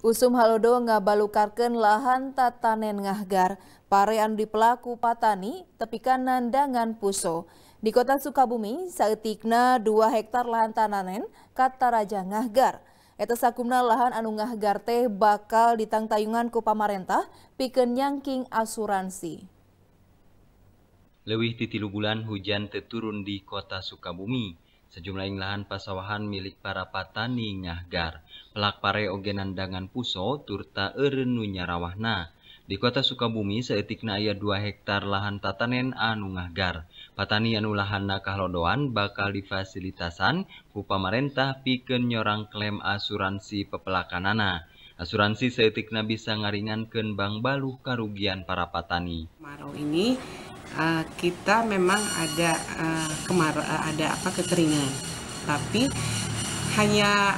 Usum halodo ngabalukarkeun lahan tatanen ngahgar, pare anu dipelaku patani tepikan nandangan puso. Di kota Sukabumi, saeutikna 2 hektar lahan tananen kataraja ngahgar. Eta sakumna lahan anu ngahgar teh bakal ditangtayungan ku pamarentah pikeun nyangking asuransi. Leuwih ti 3 bulan hujan teu turun di kota Sukabumi. Sejumlah lahan pasawahan milik para patani ngahgar. Pelak pare oge nandangan puso turta eureun nu nyarawahna. Di kota Sukabumi saeutikna aya 2 hektar lahan tatanen anu ngahgar. Patani anu lahanna kahlodoan bakal difasilitasan ku pamarentah pikeun nyorang klaim asuransi pepelakanana. Asuransi saeutikna bisa ngaringankeun bang baluh karugian para patani. Kemarau ini kita memang ada kekeringan, tapi hanya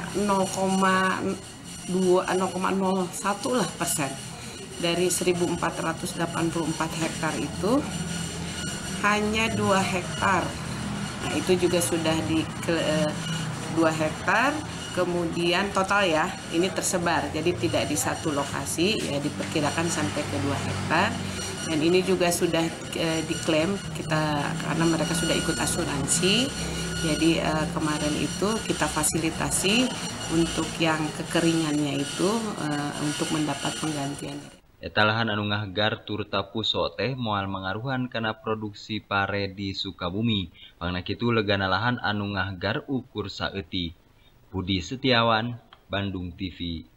0,01% dari 1.484 hektar itu hanya 2 hektar. Nah, itu juga sudah di 2 hektar. Kemudian total ya, ini tersebar, jadi tidak di satu lokasi, ya diperkirakan sampai ke 2 hektar. Dan ini juga sudah diklaim kita karena mereka sudah ikut asuransi. Jadi kemarin itu kita fasilitasi untuk yang kekeringannya itu untuk mendapat penggantian. Eta lahan anu ngahgar turta puso teh moal mangaruhan kana produksi pare di Sukabumi. Pangna kitu legana lahan anu ngahgar ukur saeutik. Budi Setiawan, Bandung TV.